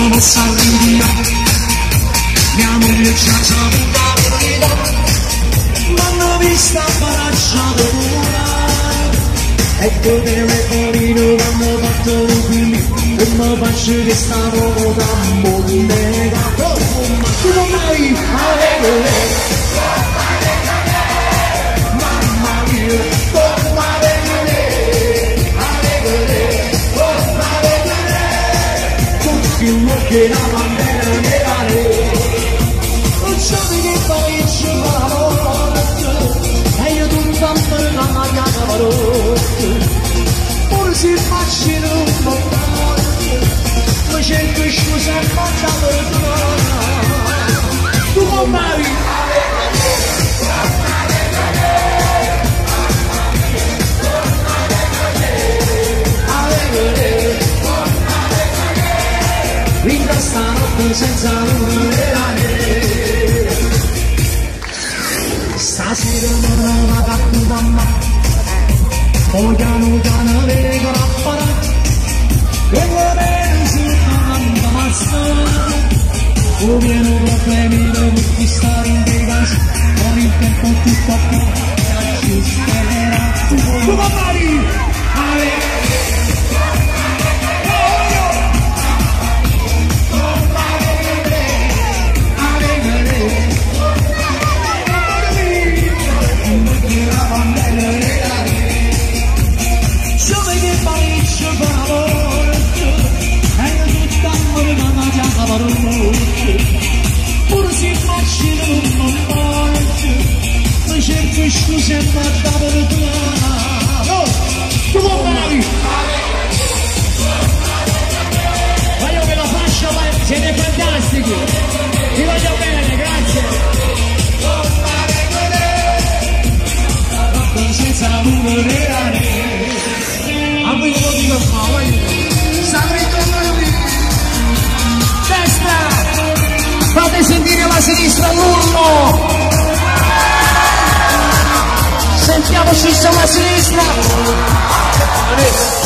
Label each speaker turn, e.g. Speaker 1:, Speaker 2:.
Speaker 1: non s'arriva, mia moglie ci ha saputo la verità, m'hanno vista baracciata e con il telefonino m'hanno fatto un film e mi faccio che stanno da monega. Ma tu non mai mamma mia, mamma mia, che la bandera legale non so che paese ma e io tu tanto la magana parola pur si facciano un po' ma cerco scusa e faccia perdona tu con Mari vinta stanotte senza volare stasera non la cattura poi piano piano vengo a parare e vorrei si fa basta o viene problemi devo stare in casa con il tempo tutto a poco ci spera tu Mari pur si facciano un po' ma cerco scusa e fatta per tu vuoi Mari voglio che la faccia siete fantastici vi voglio bene grazie senza volare a voi non dico fate sentire la sinistra l'urlo sentiamo ci sta la sinistra